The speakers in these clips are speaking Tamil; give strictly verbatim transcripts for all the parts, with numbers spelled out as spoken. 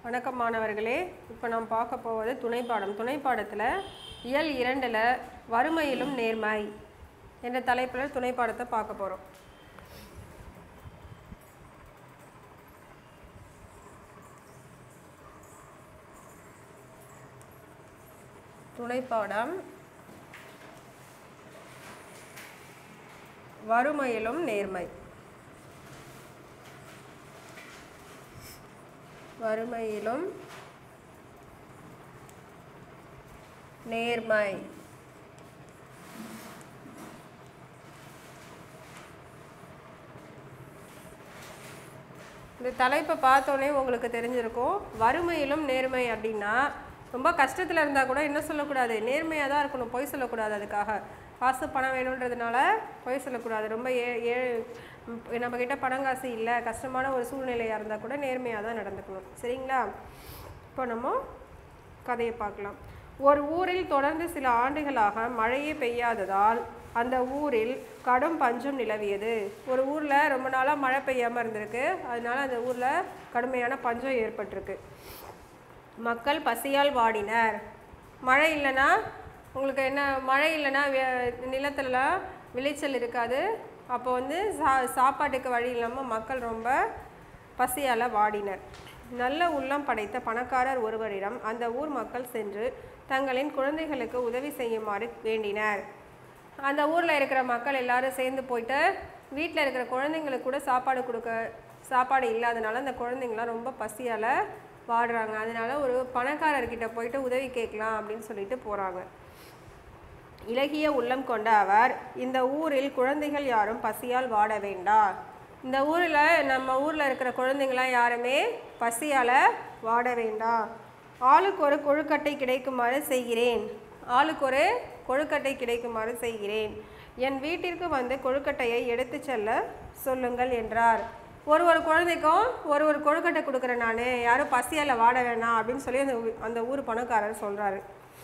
வணக்கம் மாணவர்களே, இப்போ நாம் பார்க்க போவது துணைப்பாடம். துணைப்பாடத்தில் இயல் இரண்டில் வறுமையிலும் நேர்மை என்ற தலைப்பில் துணைப்பாடத்தை பார்க்க போகிறோம். துணைப்பாடம் வறுமையிலும் நேர்மை. வறுமையிலும் நேர்மை. இந்த தலைப்பை பார்த்தோன்னே உங்களுக்கு தெரிஞ்சிருக்கும். வறுமையிலும் நேர்மை அப்படின்னா ரொம்ப கஷ்டத்தில் இருந்தால் கூட என்ன சொல்லக்கூடாது, நேர்மையாக தான் இருக்கணும், பொய் சொல்லக்கூடாது. அதுக்காக காசு பணம் வேணுன்றதுனால பொய் சொல்லக்கூடாது. ரொம்ப ஏ ஏ நம்மக்கிட்ட பணம் காசு இல்லை, கஷ்டமான ஒரு சூழ்நிலையாக இருந்தால் கூட நேர்மையாக தான் நடந்துக்கணும். சரிங்களா? இப்போ நம்ம கதையை பார்க்கலாம். ஒரு ஊரில் தொடர்ந்து சில ஆண்டுகளாக மழையே பெய்யாததால் அந்த ஊரில் கடும் பஞ்சம் நிலவியது. ஒரு ஊரில் ரொம்ப நாளாக மழை பெய்யாமல் இருந்திருக்கு, அதனால அந்த ஊரில் கடுமையான பஞ்சம் ஏற்பட்டிருக்கு. மக்கள் பசியால் வாடினர். மழை இல்லைன்னா உங்களுக்கு என்ன, மழை இல்லைன்னா நிலத்துலலாம் விளைச்சல் இருக்காது. அப்போ வந்து சா சாப்பாட்டுக்கு வழி இல்லாமல் மக்கள் ரொம்ப பசியால் வாடினர். நல்ல உள்ளம் படைத்த பணக்காரர் ஒருவரிடம் அந்த ஊர் மக்கள் சென்று தங்களின் குழந்தைகளுக்கு உதவி செய்யுமாறு வேண்டினர். அந்த ஊரில் இருக்கிற மக்கள் எல்லாரும் சேர்ந்து போயிட்டு வீட்டில் இருக்கிற குழந்தைங்களுக்கு கூட சாப்பாடு கொடுக்க சாப்பாடு இல்லாதனால அந்த குழந்தைங்களாம் ரொம்ப பசியால் வாடுறாங்க. அதனால ஒரு பணக்காரர்கிட்ட போயிட்டு உதவி கேட்கலாம் அப்படின்னு சொல்லிட்டு போகிறாங்க. இலகிய உள்ளம் கொண்ட அவர், இந்த ஊரில் குழந்தைகள் யாரும் பசியால் வாட வேண்டாம். இந்த ஊரில் நம்ம ஊரில் இருக்கிற குழந்தைங்களாம் யாருமே பசியால் வாட வேண்டாம். ஆளுக்கு ஒரு கொழுக்கட்டை கிடைக்குமாறு செய்கிறேன். ஆளுக்கு ஒரு கொழுக்கட்டை கிடைக்குமாறு செய்கிறேன். என் வீட்டிற்கு வந்து கொழுக்கட்டையை எடுத்து செல்ல சொல்லுங்கள் என்றார். ஒரு ஒரு குழந்தைக்கும் ஒரு ஒரு கொழுக்கட்டை கொடுக்குறேன் நான், யாரும் பசியால் வாட வேணாம் அப்படின்னு சொல்லி அந்த அந்த ஊர் பணக்காரர் சொல்கிறாரு.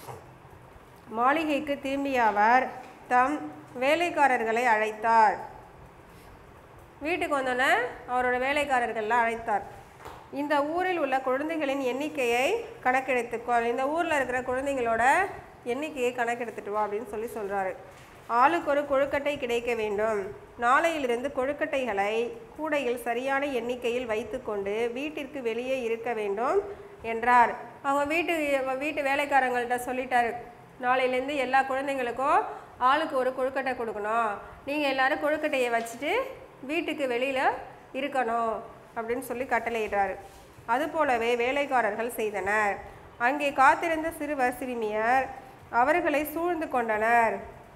மாளிகைக்கு திரும்பிய அவர் தம் வேலைக்காரர்களை அழைத்தார். வீட்டுக்கு வந்தோன்னே அவரோட வேலைக்காரர்கள்லாம் அழைத்தார். இந்த ஊரில் உள்ள குழந்தைகளின் எண்ணிக்கையை கணக்கெடுத்துக்கோ, இந்த ஊரில் இருக்கிற குழந்தைங்களோட எண்ணிக்கையை கணக்கெடுத்துட்டு வா அப்படின்னு சொல்லி சொல்கிறாரு. ஆளுக்கு ஒரு கொழுக்கட்டை கிடைக்க வேண்டும். நாளையிலிருந்து கொழுக்கட்டைகளை கூடையில் சரியான எண்ணிக்கையில் வைத்து கொண்டு வீட்டிற்கு வெளியே இருக்க வேண்டும் என்றார். அவங்க வீட்டு வீட்டு வேலைக்காரங்கள்ட்ட சொல்லிட்டாரு, நாளையிலேருந்து எல்லா குழந்தைங்களுக்கும் ஆளுக்கு ஒரு கொழுக்கட்டை கொடுக்கணும், நீங்கள் எல்லோரும் கொழுக்கட்டையை வச்சுட்டு வீட்டுக்கு வெளியில் இருக்கணும் அப்படின்னு சொல்லி கட்டளையிடுறாரு. அதுபோலவே வேலைக்காரர்கள் செய்தனர். அங்கே காத்திருந்த சிறுவர் சிறுமியர் அவர்களை சூழ்ந்து கொண்டனர்.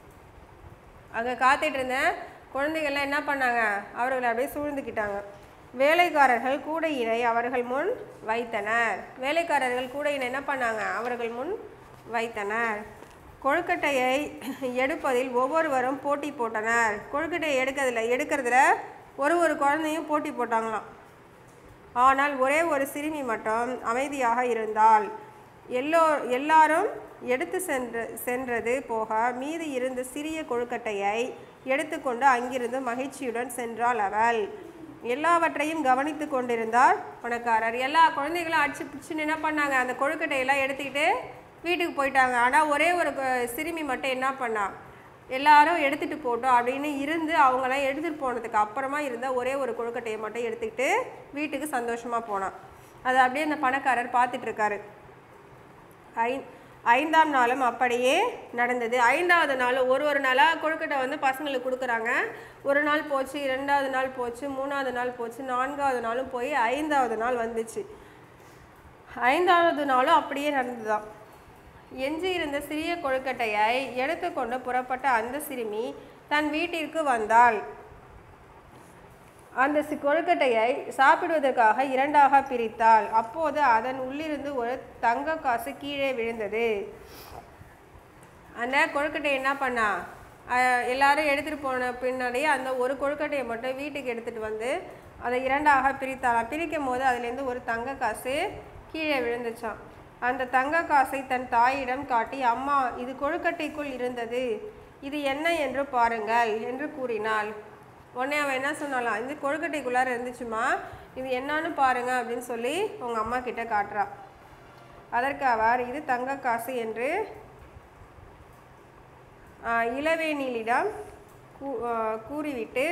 அங்கே காத்துட்டு இருந்த குழந்தைகள்லாம் என்ன பண்ணாங்க, அவர்களை அப்படியே சூழ்ந்துக்கிட்டாங்க. வேலைக்காரர்கள் கூடையினை அவர்கள் முன் வைத்தனர். வேலைக்காரர்கள் கூடையினை என்ன பண்ணாங்க, அவர்கள் முன் வைத்தனர். கொழுக்கட்டையை எடுப்பதில் ஒவ்வொருவரும் போட்டி போட்டனர். கொழுக்கட்டையை எடுக்கிறதுல எடுக்கிறதுல ஒரு ஒரு குழந்தையும் போட்டி போட்டாங்களாம். ஆனால் ஒரே ஒரு சிறுமி மட்டும் அமைதியாக இருந்தாள். எல்லோ எல்லாரும் எடுத்து சென்று சென்றது போக மீதி இருந்த சிறிய கொழுக்கட்டையை எடுத்துக்கொண்டு அங்கிருந்து மகிழ்ச்சியுடன் சென்றாள் அவள். எல்லாவற்றையும் கவனித்து கொண்டிருந்தார் பணக்காரர். எல்லா குழந்தைகளும் அடிச்சு பிடிச்சுன்னு என்ன பண்ணாங்க, அந்த கொழுக்கட்டையெல்லாம் எடுத்துக்கிட்டு வீட்டுக்கு போயிட்டாங்க. ஆனால் ஒரே ஒரு சிறுமி மட்டும் என்ன பண்ணா, எல்லாரும் எடுத்துகிட்டு போட்டோம் அப்படின்னு இருந்து அவங்களாம் எடுத்துகிட்டு போனதுக்கு அப்புறமா இருந்த ஒரே ஒரு கொழுக்கட்டையை மட்டும் எடுத்துக்கிட்டு வீட்டுக்கு சந்தோஷமாக போனான். அதை அப்படியே அந்த பணக்காரர் பார்த்துட்ருக்காரு. ஐ ஐந்தாம் நாளும் அப்படியே நடந்தது. ஐந்தாவது நாள் ஒரு ஒரு நாளாக கொழுக்கட்டை வந்து பசங்களுக்கு கொடுக்குறாங்க. ஒரு நாள் போச்சு, ரெண்டாவது நாள் போச்சு, மூணாவது நாள் போச்சு, நான்காவது நாளும் போய் ஐந்தாவது நாள் வந்துச்சு. ஐந்தாவது நாளும் அப்படியே நடந்துதான். எஞ்சி இருந்த சிறிய கொழுக்கட்டையை எடுத்துக்கொண்டு புறப்பட்ட அந்த சிறுமி தன் வீட்டிற்கு வந்தாள். அந்த கொழுக்கட்டையை சாப்பிடுவதற்காக இரண்டாக பிரித்தாள். அப்போது அதன் உள்ளிருந்து ஒரு தங்க காசு கீழே விழுந்தது. அந்த கொழுக்கட்டையை என்ன பண்ணா, எல்லாரும் எடுத்துகிட்டு போன பின்னாடியே அந்த ஒரு கொழுக்கட்டையை மட்டும் வீட்டுக்கு எடுத்துகிட்டு வந்து அதை இரண்டாக பிரித்தாளாம். பிரிக்கும் போது அதுலேருந்து ஒரு தங்க காசு கீழே விழுந்துச்சான். அந்த தங்க காசை தன் தாயிடம் காட்டி, அம்மா இது கொழுக்கட்டைக்குள் இருந்தது, இது என்ன என்று பாருங்கள் என்று கூறினாள். உடனே அவன் என்ன சொன்னாலாம், இந்த கொழுக்கட்டைக்குள்ளார இருந்துச்சுமா, இது என்னன்னு பாருங்க அப்படின்னு சொல்லி உங்கள் அம்மா கிட்ட காட்டுறா. அதற்கு அவர் இது தங்க காசு என்று இளவேனிலிடம் கூறிவிட்டு,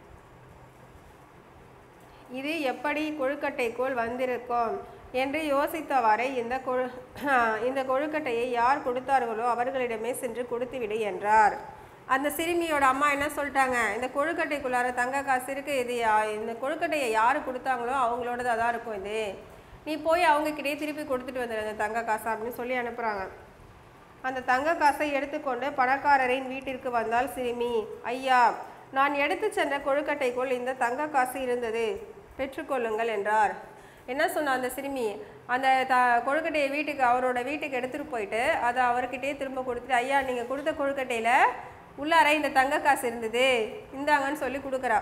இது எப்படி கொழுக்கட்டைக்குள் வந்திருக்கும் என்று யோசித்தவாறே இந்த கொழு இந்த கொழுக்கட்டையை யார் கொடுத்தார்களோ அவர்களிடமே சென்று கொடுத்துவிடு என்றார். அந்த சிறுமியோட அம்மா என்ன சொல்லிட்டாங்க, இந்த கொழுக்கட்டைக்குள்ளார தங்க காசு இருக்குது, இது இந்த கொழுக்கட்டையை யார் கொடுத்தாங்களோ அவங்களோடதாக தான் இருக்கும், இது நீ போய் அவங்கக்கிட்டே திருப்பி கொடுத்துட்டு வந்துடு அந்த தங்க காசை அப்படின்னு சொல்லி அனுப்புகிறாங்க. அந்த தங்க காசை எடுத்துக்கொண்டு பணக்காரரின் வீட்டிற்கு வந்தால் சிறுமி, ஐயா, நான் எடுத்து சென்ற கொழுக்கட்டைக்குள் இந்த தங்க காசு இருந்தது, பெற்றுக்கொள்ளுங்கள் என்றார். என்ன சொன்ன அந்த சிறுமி, அந்த த கொழுக்கட்டையை வீட்டுக்கு அவரோட வீட்டுக்கு எடுத்துகிட்டு போயிட்டு அதை அவர்கிட்டயே திரும்ப கொடுத்துட்டு, ஐயா நீங்கள் கொடுத்த கொழுக்கட்டையில் உள்ளார இந்த தங்க காசு இருந்தது, இந்தாங்கன்னு சொல்லி கொடுக்குறா.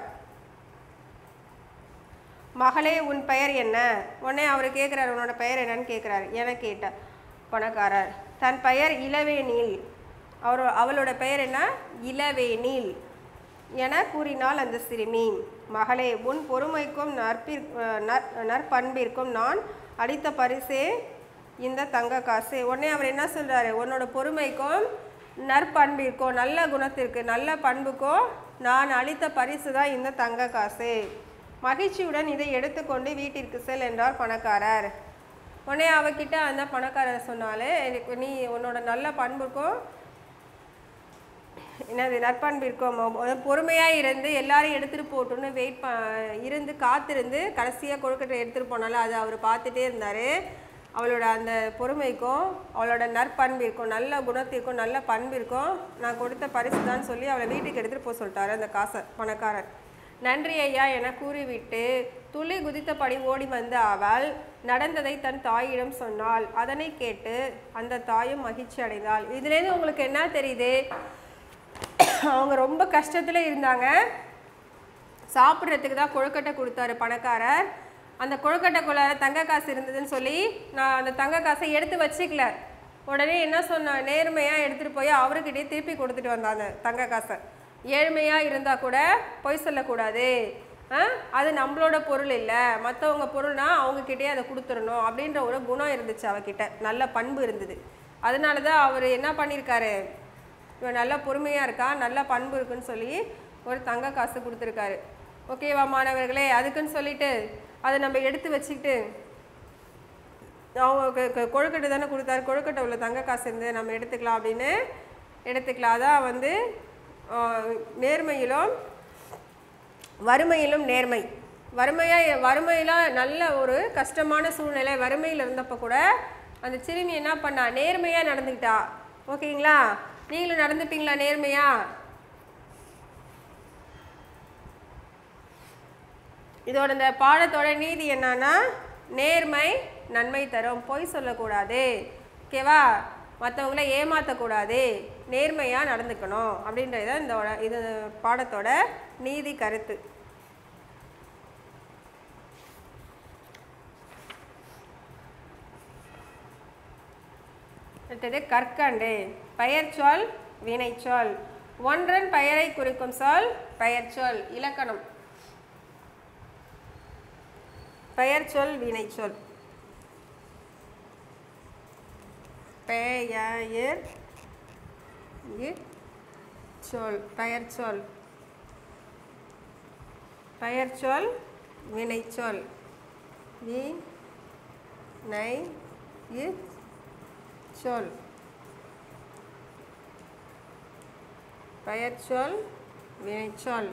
மகளே உன் பெயர் என்ன? உடனே அவர் கேட்குறாரு, உன்னோட பெயர் என்னன்னு கேட்குறாரு. என கேட்ட பணக்காரர் தன் பெயர் இளவேனில், அவர் அவளோட பெயர் என்ன, இளவேனில் என கூறினாள் அந்த சிறுமி. மகளே உன் பொறுமைக்கும் நற்பிற் நற்பண்பிற்கும் நான் அளித்த பரிசே இந்த தங்க காசு. உடனே அவர் என்ன சொல்கிறாரு, உன்னோட பொறுமைக்கும் நற்பண்பிற்கும் நல்ல குணத்திற்கு நல்ல பண்புக்கும் நான் அளித்த பரிசு தான் இந்த தங்க காசு. மகிழ்ச்சியுடன் இதை எடுத்துக்கொண்டு வீட்டிற்கு செல் என்றார் பணக்காரர். உடனே அவகிட்ட அந்த பணக்காரர் சொன்னாலே, நீ உன்னோட நல்ல பண்புக்கும் என்னது நற்பண்பிற்கும் பொறுமையாக இருந்து எல்லாரையும் எடுத்துகிட்டு போட்டோன்னு வெயிட் ப இருந்து காத்திருந்து கடைசியாக கொழுக்கட்டை எடுத்துகிட்டு போனாலும் அது அவர் பார்த்துட்டே இருந்தார். அவளோட அந்த பொறுமைக்கும் அவளோட நற்பண்பிற்கும் நல்ல குணத்திற்கும் நல்ல பண்பிற்கும் நான் கொடுத்த பரிசு தான் சொல்லி அவளை வீட்டுக்கு எடுத்துகிட்டு போக சொல்லிட்டாரு அந்த காசை பணக்காரர். நன்றி ஐயா என கூறிவிட்டு துளி குதித்தபடி ஓடி வந்த அவள் நடந்ததை தன் தாயிடம் சொன்னாள். அதனை கேட்டு அந்த தாயும் மகிழ்ச்சி அடைந்தாள். இதுலேருந்து உங்களுக்கு என்ன தெரியுது, அவங்க ரொம்ப கஷ்டத்தில் இருந்தாங்க, சாப்பிட்றதுக்கு தான் கொழுக்கட்டை கொடுத்தாரு பணக்காரர். அந்த கொழுக்கட்டைக்குள்ளார தங்க காசு இருந்ததுன்னு சொல்லி நான் அந்த தங்க காசை எடுத்து வச்சுக்கல. உடனே என்ன சொன்ன, நேர்மையாக எடுத்துகிட்டு போய் அவர்கிட்டயே திருப்பி கொடுத்துட்டு வந்தாங்க தங்க காசை. ஏழ்மையாக இருந்தால் கூட பொய் சொல்லக்கூடாது, அது நம்மளோட பொருள் இல்லை, மற்றவங்க பொருள்னா அவங்கக்கிட்டே அதை கொடுத்துடணும் அப்படின்ற ஒரு குணம் இருந்துச்சு அவகிட்ட, நல்ல பண்பு இருந்தது. அதனால தான் அவர் என்ன பண்ணியிருக்காரு, இவன் நல்ல பொறுமையாக இருக்கா, நல்ல பண்பு இருக்குன்னு சொல்லி ஒரு தங்க காசு கொடுத்துருக்காரு. ஓகேவா மாணவர்களே? அதுக்குன்னு சொல்லிட்டு அதை நம்ம எடுத்து வச்சுக்கிட்டு அவங்க கொழுக்கட்டை தானே கொடுத்தாரு, கொழுக்கட்டை உள்ள தங்க காசு இருந்து நம்ம எடுத்துக்கலாம் அப்படின்னு எடுத்துக்கலாம். அதான் வந்து நேர்மையிலும் வறுமையிலும் நேர்மை. வறுமையாக வறுமையில் நல்ல ஒரு கஷ்டமான சூழ்நிலை வறுமையில் இருந்தப்போ கூட அந்த சிறுமி என்ன பண்ணா, நேர்மையாக நடந்துக்கிட்டா. ஓகேங்களா? நீங்களும் நடந்துப்பீங்களா நேர்மையா? இதோட இந்த பாடத்தோட நீதி என்னன்னா, நேர்மை நன்மை தரும், பொய் சொல்லக்கூடாது, ஓகேவா? மற்றவங்கள ஏமாற்றக்கூடாது, நேர்மையாக நடந்துக்கணும் அப்படின்றது இந்த இது பாடத்தோட நீதி கருத்து. அடுத்தது கற்கண்டு. பெயர்ச்சொல் வினைச்சொல். ஒன்றன் பெயரை குறிக்கும் சொல் பெயர்ச்சொல். இலக்கணம். பெயர்ச்சொல் வினைச்சொல். பெயர் சொல் பெயர்ச்சொல். பெயர்ச்சொல் வினைச்சொல். வினை சொல். பெயர்ச்சொல் வினைச்சொல்.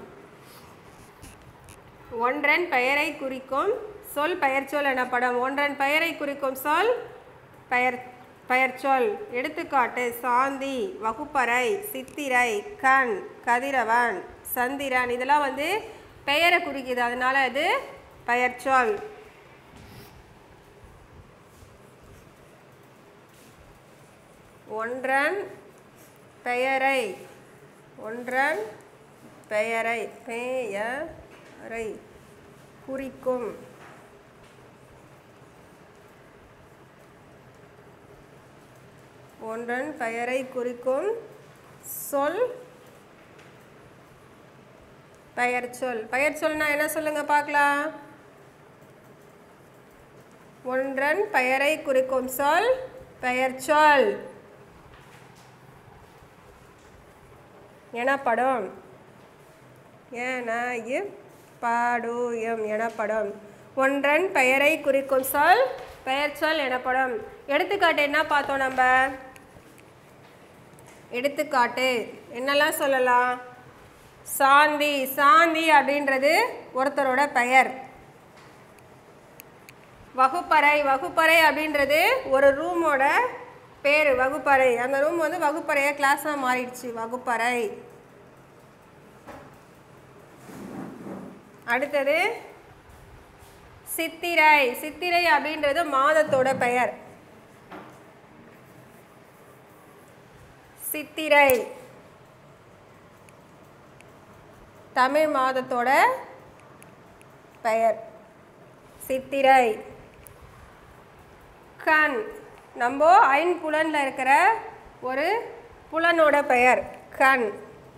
ஒன்றன் பெயரை குறிக்கும் சொல் பெயர்ச்சொல் எனப்படும். ஒன்றன் பெயரை குறிக்கும் சொல் பெயர் பெயர்ச்சொல். எடுத்துக்காட்டு: சாந்தி, வகுப்பறை, சித்திரை, கண், கதிரவன், சந்திரன். இதெல்லாம் வந்து பெயரை குறிக்குது, அதனால இது பெயர்ச்சொல். ஒன்றன் பெயரை ஒன்றன் பெயரை பெயரை குறிக்கும் ஒன்றன் பெயரை குறிக்கும் சொல் பெயர் சொல். பெயர் சொல்னா என்ன சொல்லுங்க பார்க்கலாம். ஒன்றன் பெயரை குறிக்கும் சொல் பெயர் சொல் எனப்படும். என படும் எனப்படும். ஒன்றன் பெயரை குறிக்கும் சொல் பெயர் சொல் எனப்படும். எடுத்துக்காட்டு என்ன பார்த்தோம் நம்ம? எடுத்துக்காட்டு என்னெல்லாம் சொல்லலாம்? சாந்தி. சாந்தி அப்படின்றது ஒருத்தரோட பெயர். வகுப்பறை. வகுப்பறை அப்படின்றது ஒரு ரூமோட பேர். வகுப்பறை. அந்த ரூம் வந்து வகுப்பறையா கிளாஸாக மாறிடுச்சு. வகுப்பறை. அடுத்தது சித்திரை. சித்திரை அப்படின்றது மாதத்தோட பெயர். சித்திரை தமிழ் மாதத்தோட பெயர் சித்திரை. கண் நம்ம ஐம்புலன்ல இருக்கிற ஒரு புலனோட பெயர் கண்.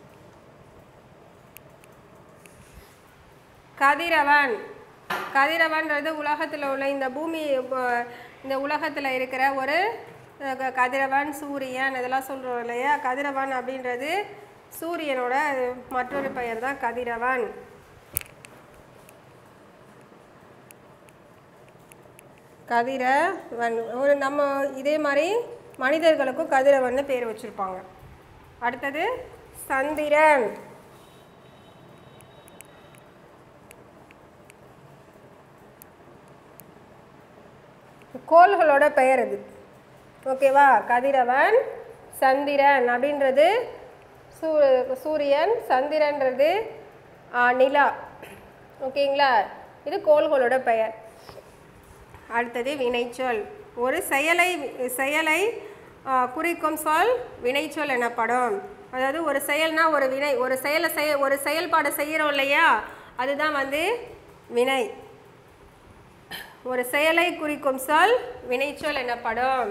கதிரவன். கதிரவன்றது உலகத்தில் உள்ள இந்த பூமி இந்த உலகத்தில் இருக்கிற ஒரு கதிரவன் சூரியன் இதெல்லாம் சொல்கிறோம் இல்லையா. கதிரவன் அப்படின்றது சூரியனோட மற்றொரு பெயர் தான் கதிரவன். கதிரவன் ஒரு நம்ம இதே மாதிரி மனிதர்களுக்கும் கதிரவன் பேர் வச்சுருப்பாங்க. அடுத்தது சந்திரன். கோள்களோட பெயர் அது. ஓகேவா. கதிரவன் சந்திரன் அப்படின்றது சூ சூரியன் சந்திரன்றது நிலா. ஓகேங்களா. இது கோள்களோட பெயர். அடுத்தது வினைச்சொல். ஒரு செயலை செயலை குறிக்கும் சொல் வினைச்சொல் எனப்படும். அதாவது ஒரு செயல்னா ஒரு வினை. ஒரு செயலை செய் ஒரு செயல்பாடு செய்கிறோம் இல்லையா, அதுதான் வந்து வினை. ஒரு செயலை குறிக்கும் சொல் வினைச்சொல் எனப்படும்.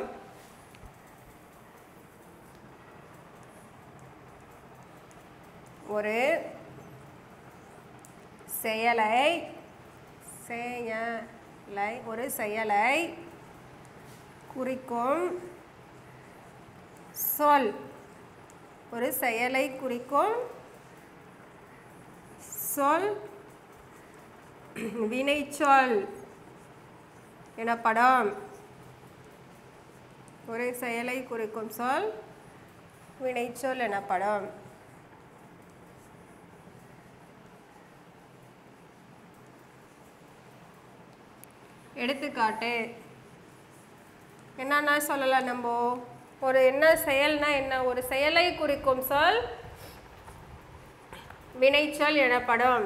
ஒரு செயலை செயலை ஒரு செயலை குறிக்கும் சொல் ஒரு செயலை குறிக்கும் சொல் வினைச்சொல் எனப்படும். ஒரு செயலை குறிக்கும் சொல் வினைச்சொல் எனப்படும். எடுத்துக்காட்டு என்னன்னா சொல்லலாம் நம்ம. ஒரு என்ன செயல்னா என்ன? ஒரு செயலை குறிக்கும் சொல் வினைச்சொல் எனப்படும்.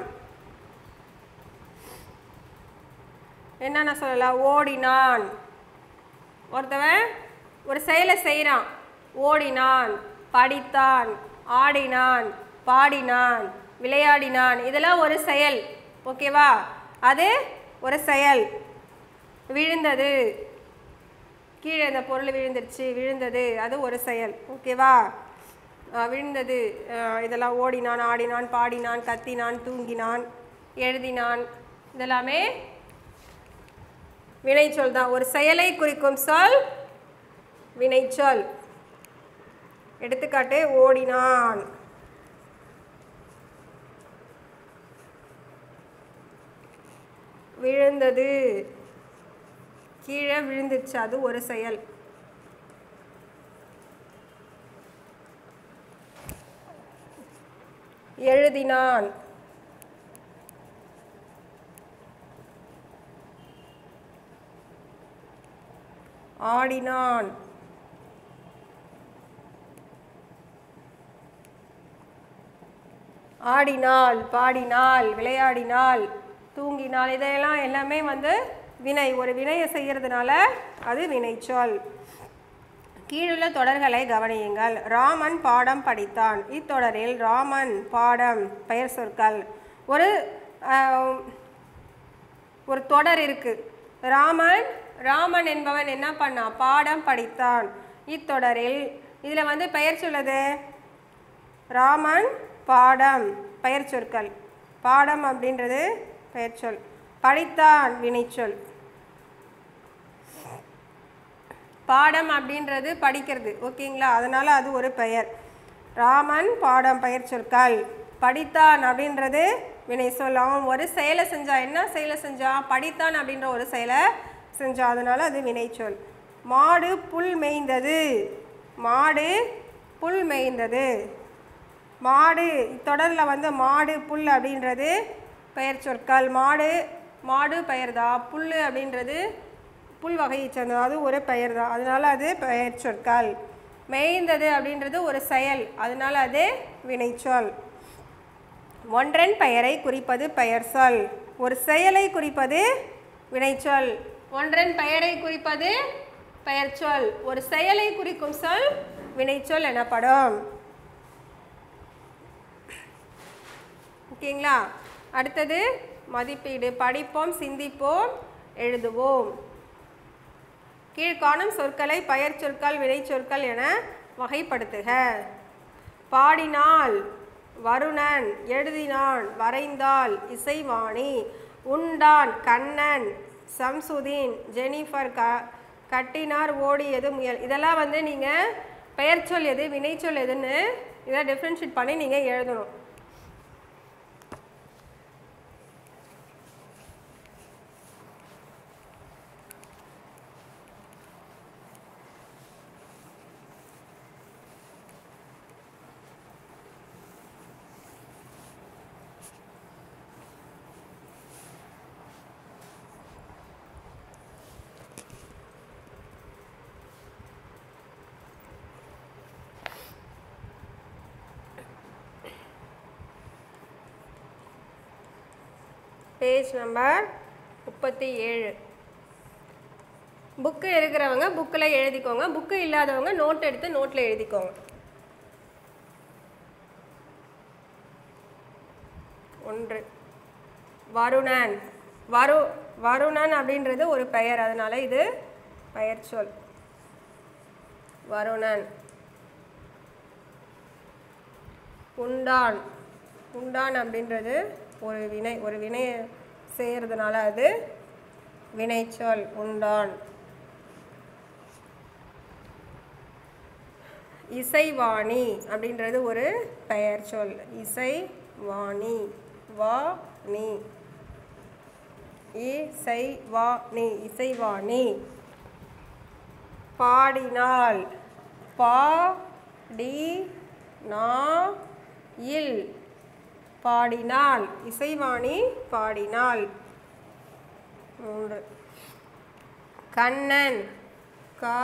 என்னென்ன சொல்லலாம்? ஓடினான். ஒருத்தவன் ஒரு செயலை செய்கிறான். ஓடினான், படித்தான், ஆடினான், பாடினான், விளையாடினான். இதெல்லாம் ஒரு செயல். ஓகேவா. அது ஒரு செயல். விழுந்தது, கீழே இந்த பொருள் விழுந்துருச்சு, விழுந்தது, அது ஒரு செயல். ஓகேவா. விழுந்தது இதெல்லாம் ஓடினான், ஆடினான், பாடினான், கத்தினான், தூங்கினான், எழுதினான், இதெல்லாமே வினைச்சொல் தான். ஒரு செயலை குறிக்கும் சொல் வினைச்சொல். எடுத்துக்காட்டு ஓடினான். விழுந்தது, கீழே விழுந்துச்சு, அது ஒரு செயல். எழுதினான், ஆடினான், ஆடினாள், பாடினாள், விளையாடினாள், தூங்கினாள், இதெல்லாம் எல்லாமே வந்து வினை. ஒரு வினையை செய்கிறதுனால அது வினைச்சொல். கீழுள்ள தொடர்களை கவனியுங்கள். ராமன் பாடம் படித்தான். இத்தொடரில் ராமன், பாடம், பெயர் சொற்கள். ஒரு ஒரு தொடர் இருக்கு. ராமன் ராமன் என்பவன் என்ன பண்ணான்? பாடம் படித்தான். இத்தொடரில் இதில் வந்து பெயர் சொல்லுது ராமன், பாடம், பெயர் சொற்கள். பாடம் அப்படின்றது பெயர்ச்சொல். படித்தான் வினைச்சொல். பாடம் அப்படின்றது படிக்கிறது. ஓகேங்களா? அதனால் அது ஒரு பெயர். ராமன் பாடம் பெயர்ச்சொற்கள். படித்தான் அப்படின்றது வினை சொல். அவன் ஒரு செயலை செஞ்சான். என்ன செயலை செஞ்சான்? படித்தான் அப்படின்ற ஒரு செயலை செஞ்சான். அதனால் அது வினைச்சொல். மாடு புல் மேய்ந்தது. மாடு புல் மேய்ந்தது. மாடு தொடரில் வந்து மாடு புல் அப்படின்றது பெயர் சொற்கள். மாடு மாடு பெயர் தான். புல் அப்படின்றது புல் வகையை சேர்ந்தது. அது ஒரு பெயர் தான். அதனால் அது பெயர் சொற்கள். மேய்ந்தது அப்படின்றது ஒரு செயல். அதனால் அது வினைச்சொல். ஒன்றன் பெயரை குறிப்பது பெயர் சொல். ஒரு செயலை குறிப்பது வினைச்சொல். ஒன்றன் பெயரை குறிப்பது பெயர் சொல். ஒரு செயலை குறிக்கும் சொல் வினைச்சொல் எனப்படும். ஓகேங்களா? அடுத்தது மதிப்பீடு. படிப்போம், சிந்திப்போம், எழுதுவோம். கீழ்காணும் சொற்களை பெயர் சொற்கள் வினைச்சொற்கள் என வகைப்படுத்துக. பாடினாள் வருணன். எழுதினான் வரைந்தாள் இசைவாணி. உண்டான் கண்ணன். சம்சுதீன். ஜெனிஃபர். க கட்டினார் ஓடியது முயல். இதெல்லாம் வந்து நீங்கள் பெயர் சொல் எது வினைச்சொல் எதுன்னு இதை டிஃப்ரென்ஷியேட் பண்ணி நீங்கள் எழுதணும். பேஜ் நம்பர் முப்பத்தி ஏழு. புக்கு இருக்கிறவங்க புக்கில் எழுதிக்கோங்க. புக்கு இல்லாதவங்க நோட் எடுத்து நோட்டில் எழுதிக்கோங்க. ஒன்று வருணன். வரு வருணன் அப்படின்றது ஒரு பெயர். அதனால இது பெயர் சொல். வருணன். உண்டான். உண்டான் அப்படின்றது ஒரு வினை. ஒரு வினை செய்கிறதுனால அது வினைச்சொல். உண்டான். இசைவாணி அப்படின்றது ஒரு பெயர் சொல். இசைவாணி. வா நீ. இசைவாணி. இசைவாணி. பாடினாள். பா டி நா இல். பாடினாள். இசைவாணி பாடினாள். மூன்று கண்ணன். கா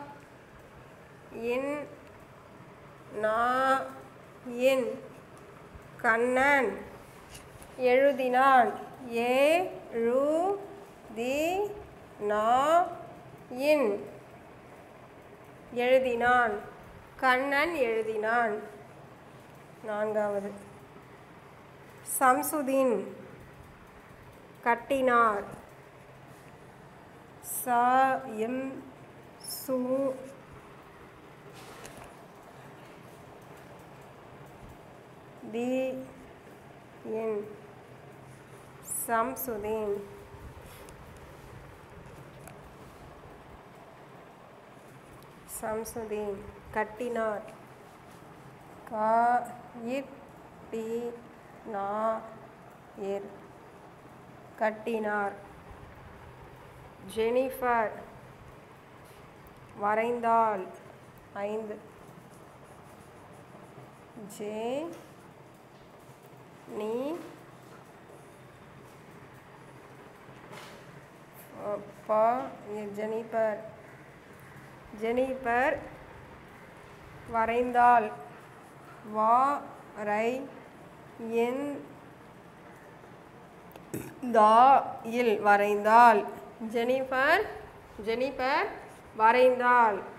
இன் நா இன். கண்ணன். எழுதினான். ஏ ரு தி நா இன். எழுதினான். கண்ணன் எழுதினான். நான்காவது சம்சுதீன். கட்டினார். சா எம் சு தி இன். சம்சுதீன். சம்சுதீன் கட்டினார். கா இட் டி நா இர். கட்டினார். ஜெனிஃபர். வரைந்தாள். ஐந்து. ஜே நீ பா ஜெனிஃபர். ஜெனிஃபர் வரைந்தாள். வா ரை என் தா இல். வரைந்தாள். Jennifer Jennifer வரைந்தாள்.